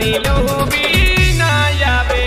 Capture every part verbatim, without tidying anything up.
लू भी ना आवे।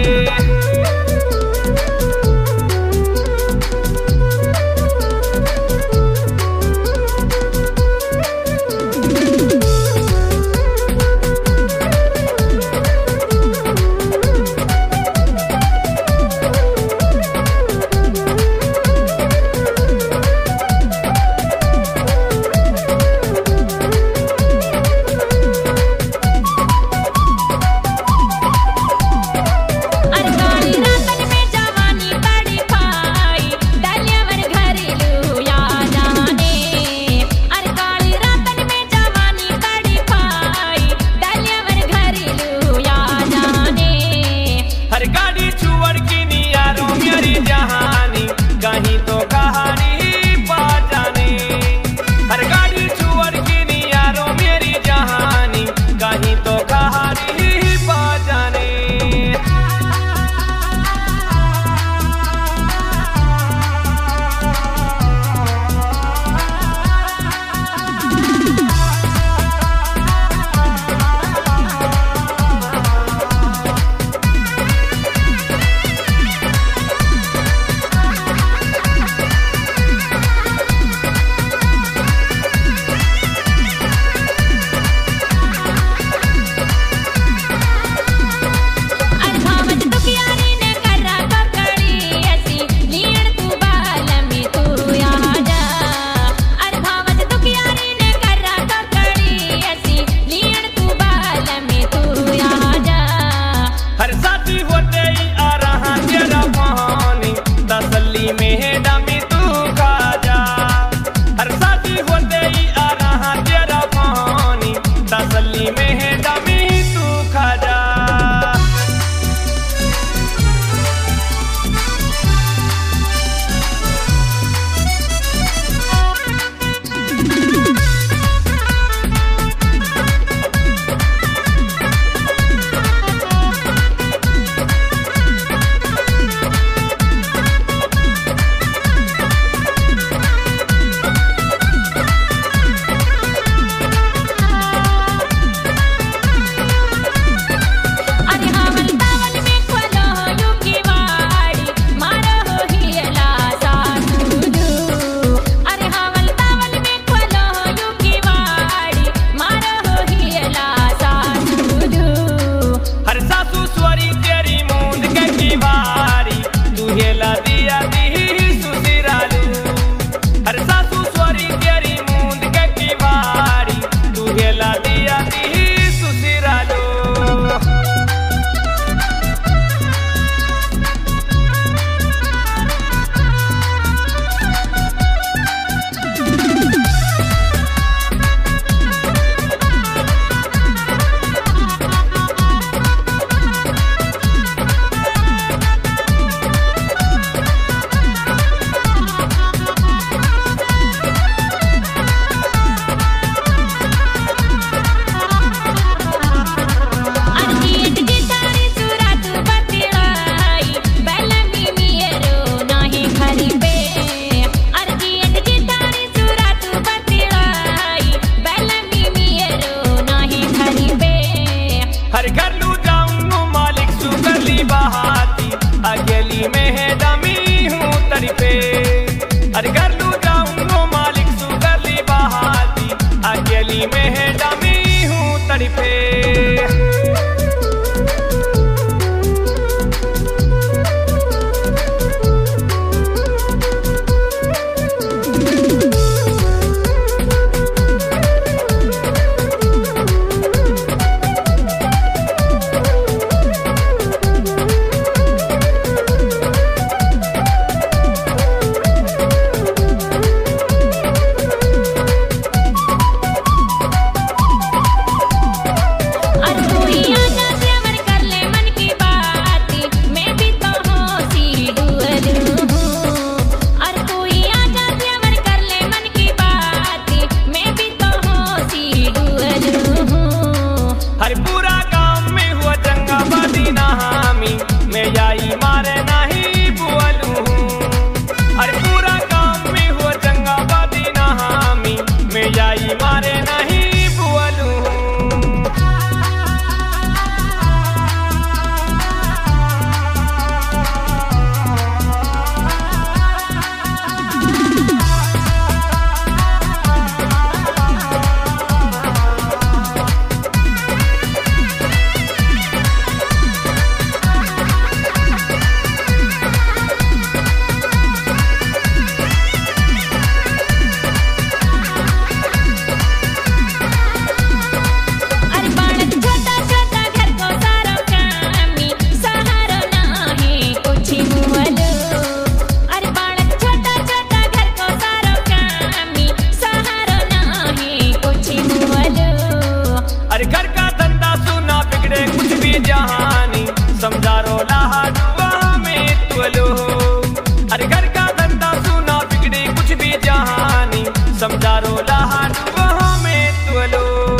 कहीं तो कहानी पा जाने, हर गाड़ी छुअर की नियारो मेरी जहानी, कहीं तो कहानी पा जाने। तसल्ली में दमी तू खा जा, हर साथी होते ही आ रहा तेरा पानी, तसल्ली में दमी तू खा जा। अकेली में है दमी हूँ तरी पे, अरे कर लू जाऊँ मालिक सुगली बहाती, अकेली में है दमी हूँ तरी पे। समझारो लहाडू हमें तुलो।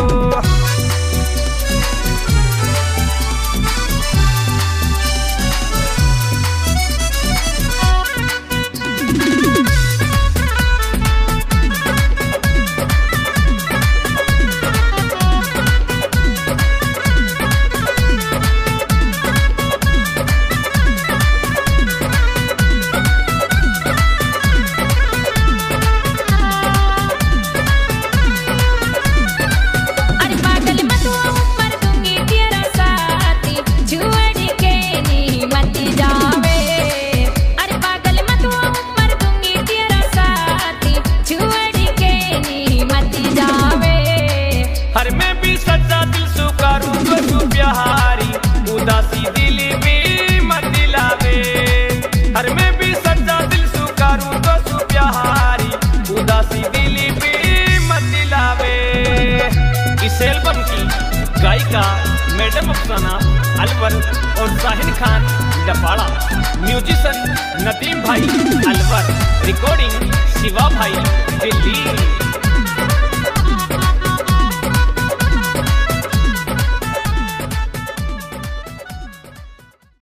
हर में भी सच्चा दिल सुकारू तो तू प्यारी उदासी दिल में मत दिलावे। हर में भी सच्चा दिल सुकारू तो तू प्यारी उदासी दिल में मत दिलावे। इस एल्बम की गायिका मैडम अफसाना अलवर और साहिल खान डपाड़ा, म्यूजिशियन नदीम भाई अलवर, रिकॉर्डिंग शिवा भाई दिल्ली।